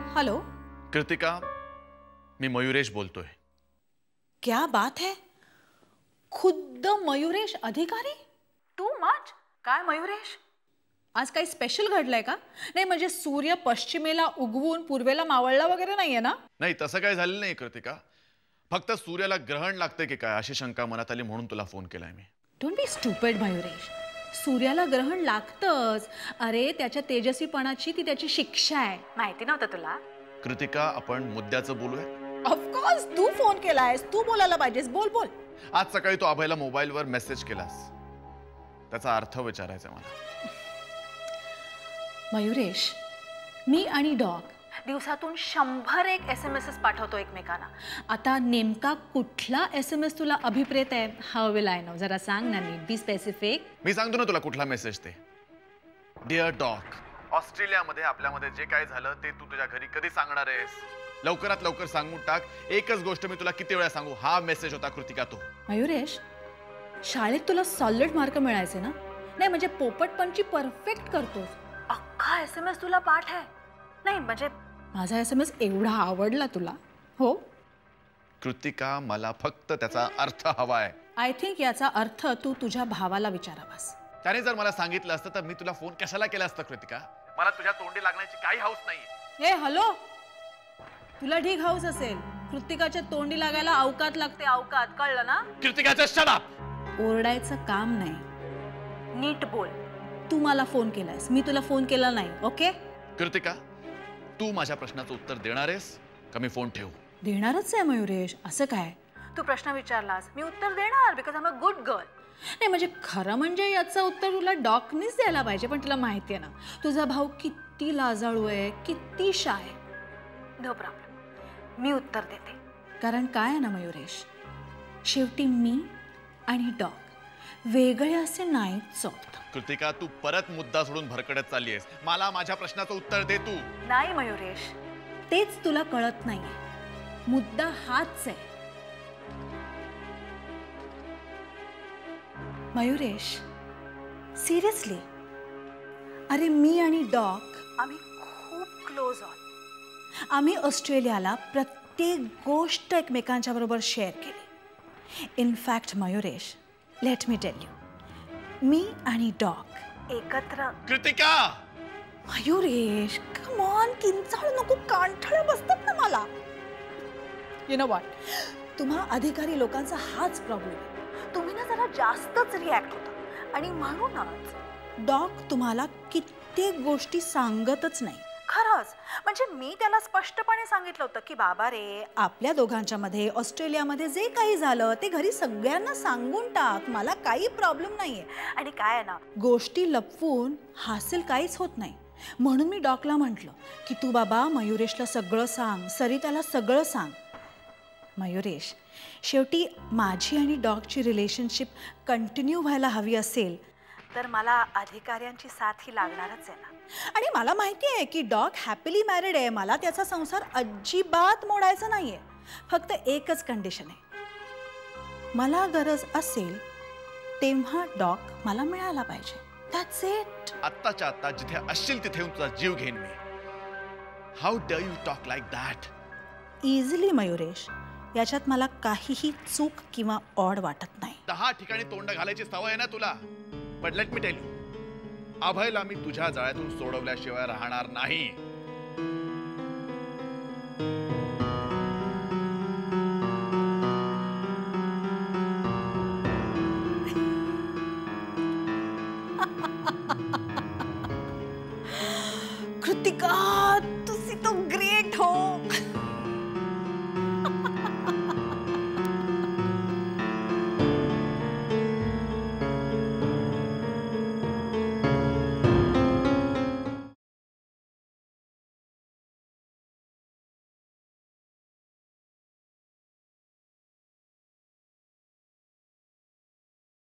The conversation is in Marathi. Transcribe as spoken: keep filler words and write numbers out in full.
हेलो कृतिका, मी मयुरेश बोलतोय। क्या बात है, खुद्द मयुरेश अधिकारी? Too much. काय मयुरेश, आज काही स्पेशल घडलंय का? नाही म्हणजे सूर्य पश्चिमेला उगवून पूर्वेला मावळला वगैरे नाहीये ना? नाही, तसं काही झालं नाही कृतिका। फक्त सूर्याला ग्रहण लागते की काय अशी शंका मनात आली म्हणून तुला फोन केलाय मी। डोंट बी स्टुपिड मयुरेश, सूर्याला ग्रहण लागतंच। अरे त्याच्या तेजस्वीपणाची ती त्याची शिक्षा आहे, माहिती नव्हतं तुला? कृतिका, आपण मुद्द्याचं बोलूया। ऑफ कोर्स, तू फोन केलायस, तू बोलायला पाहिजेस, बोल बोल। आज सकाळी तू अभयला मोबाईलवर मेसेज केलास, त्याचा अर्थ विचारायचा मला। मयुरेश, मी आणि डॉग दिवसातून शंभर एक एस एम एस पाठवतो एकमेकांना। आता नेमका कुठला एस एम एस तुला अभिप्रेत आहे? How will I know? जरा सांग ना, नीट बी स्पेसिफिक। मी सांगतो ना तुला कुठला मेसेज ते। डिअर डॉग, ऑस्ट्रेलियामध्ये आपल्यामध्ये जे काय झालं ते तू तुझ्या घरी कधी सांगणार आहेस? लवकरात लवकर सांगून टाक। एकच गोष्ट मी तुला किती वेळा सांगू? हा मेसेज होता कृतिका तो। मयुरेश, शाळेत तुला सॉलिड मार्क मिळायचे ना? नाही म्हणजे पोपटपंची परफेक्ट करतोस, अख्खा एस एम एस तुला पाठ आहे? नाही म्हणजे माझा एस एम एस एवढा आवडला तुला? हो कृतिका, मला फक्त त्याचा अर्थ हवाय। आय थिंक याचा अर्थ तू तुझ्या भावाला विचारावास। त्याने जर मला सांगितलं असतं तर मी तुला फोन कशाला केला असता कृतिका? मला तुझ्या तोंडी लागण्याची काही हौस नाहीये। ए हॅलो, तुला ठीक हौस असेल, कृतिकाच्या तोंडी लागायला अवकात लागते, अवकात, कळलं ना? कृतिकाचं शट अप। ओरडायचं काम नाही, नीट बोल। तू मला फोन केलायस, मी तुला फोन केला नाही, ओके? कृतिका, तू माझ्या प्रश्नाचं उत्तर देणार आहेस का मी फोन ठेवू? देणारच आहे मयुरेश, असं काय? तू प्रश्न विचारलास, मी उत्तर देणार, because I am a good girl. नाही म्हणजे खरं म्हणजे याचं उत्तर तुला डॉकनीच द्यायला पाहिजे, पण तुला माहिती आहे ना तुझा भाऊ किती लाजाळू आहे, किती शाय आहे। नो प्रॉब्लेम, मी उत्तर देते। कारण काय आहे ना मयुरेश, शेवटी मी आणि डॉग वेगळे असे नाहीच होत। कृतिका, तू परत मुद्दा सोडून भरकटत चालली आहेस। मला माझ्या प्रश्नाचं उत्तर दे तू। नाही मयुरेश, तेच तुला कळत नाहीये, मुद्दा हाच आहे। मयुरेश, सिरियसली, अरे मी आणि डॉग आम्ही खूप क्लोज आहोत। आम्ही ऑस्ट्रेलियाला प्रत्येक गोष्ट एकमेकांच्या बरोबर शेअर केली। In fact Mayuresh, let me tell you, मी आणि डॉग एकत्र। कृतिका, मयुरेश कम ऑन, किंचाळू नको, कांठळ्या बसतात ना मला। यू नो व्हॉट, तुम्हा अधिकारी लोकांचा हाच प्रॉब्लेम आहे, तुम्ही ना जरा जास्तच रिॲक्ट होता आणि म्हणूनच डॉग तुम्हाला कित्येक गोष्टी सांगतच नाही। खरंच म्हणजे मी त्याला स्पष्टपणे सांगितलं होतं की बाबा रे, आपल्या दोघांच्या मध्ये ऑस्ट्रेलियामध्ये जे काही झालं ते घरी सगळ्यांना सांगून टाक, मला काही प्रॉब्लेम नाहीये। आणि काय आहे ना, गोष्टी लपवून हासिल काहीच होत नाही। म्हणून मी डॉगला म्हटलं की तू बाबा मयुरेशला सगळं सांग, सरिताला सगळं सांग। मयुरेश, शेवटी माझी आणि डॉगची रिलेशनशिप कंटिन्यू व्हायला हवी असेल तर मला अधिकाऱ्यांची साथ ही लागणारच आहे ना। आणि मला माहिती आहे की डॉग हॅपीली मॅरिड आहे, मला त्याचा संसार अजिबात मोडायचा नाहीये। फक्त एकच कंडिशन आहे, मला गरज असेल तेव्हा डॉग मला मिळाला पाहिजे, दॅट्स इट। आत्ताच्या आत्ता जिथे असशील तिथे तुझा जीव घेईन मी। How dare you talk like that? Easily Mayuresh, याच्यात मला काहीही चूक किंवा ऑड वाटत नाही। दहा ठिकाणी तोंड घालायची सवय आहे ना तुला, but let me tell you, अभयला मी तुझ्या जाळ्यातून सोडवल्याशिवाय राहणार नाही। कृतिका,